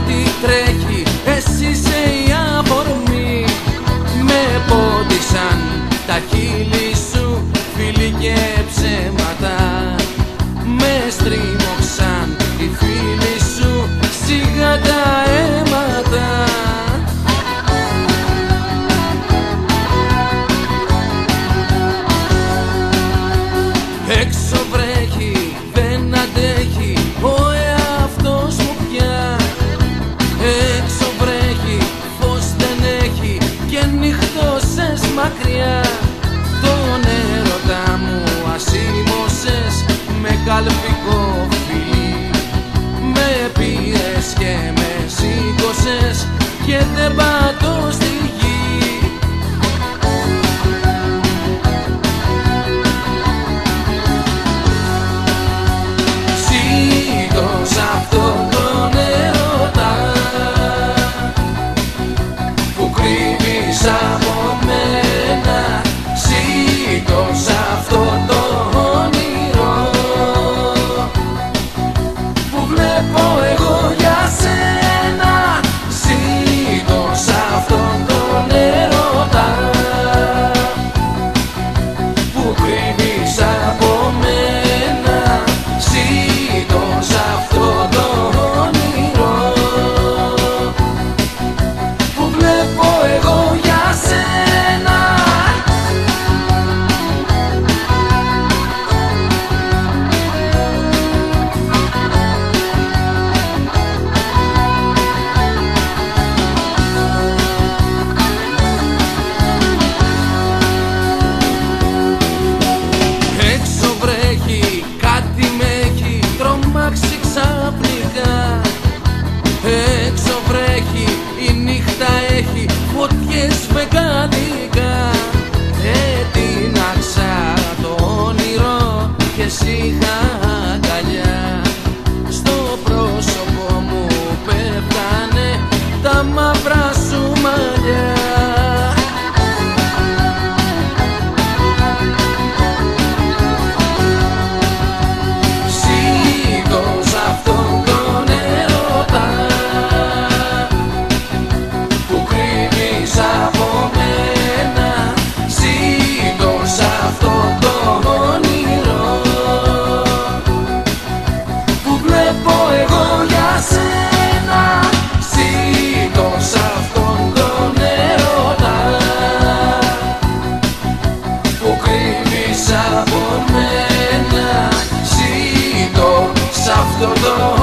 ό,τι τρέχει, εσύ είσαι η αφορμή. Με πόντισαν τα χείλη σου, φίλοι και ψέματα. Με στρίμωξαν οι φίλοι σου, σιγά τα αίματα. Έξω βρέχει, δεν αντέχει ο εαυτός μου πια. Έξω βρέχει, φως δεν έχει και νυχτώσες μακριά. Τον έρωτα μου ασήμωσες με καλπικό φιλί. Με πήρες και με σήκωσες και δεν πατώ στη γη. Σήκωσα αυτόν τον έρωτα που κρύβεις από μένα. Σήκωσα αυτόν τον όνειρο που βλέπω εγώ για σένα. Σήκωσα αυτόν τον έρωτα που κρύβεις από μένα. Σήκωσα αυτόν τον όνειρο που βλέπω εγώ για σένα. Έξω βρέχει, κάτι με έχει τρομάξει ξαφνικά. Έξω βρέχει, η νύχτα έχει φωτιές βεγγαλικά. Ετίναξα το όνειρο και σ' αγκαλιά. Στο πρόσωπο μου πέφτανε τα μαύρα σου μαλλιά. Σήκωσα αυτόν τον έρωτα που κρύβεις από μένα. Σήκωσα αυτόν τον όνειρο που βλέπω εγώ για σένα. Σήκωσα αυτόν τον έρωτα που κρύβεις από μένα. Σήκωσα αυτόν τον